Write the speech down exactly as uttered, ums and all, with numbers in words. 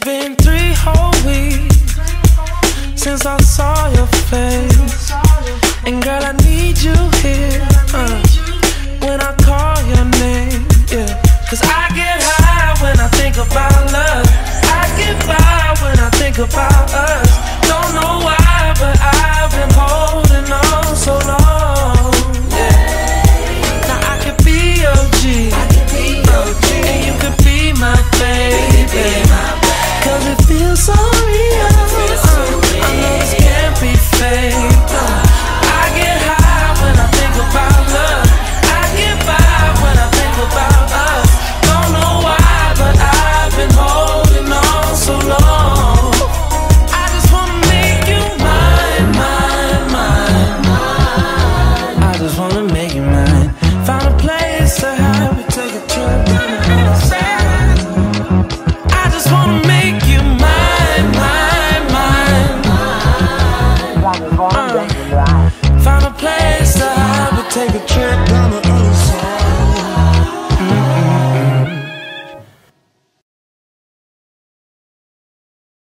been three whole weeks since I saw your face, and girl, I need you here uh, when I call your name, yeah. Cause I get high when I think about love, I get by when I think about us.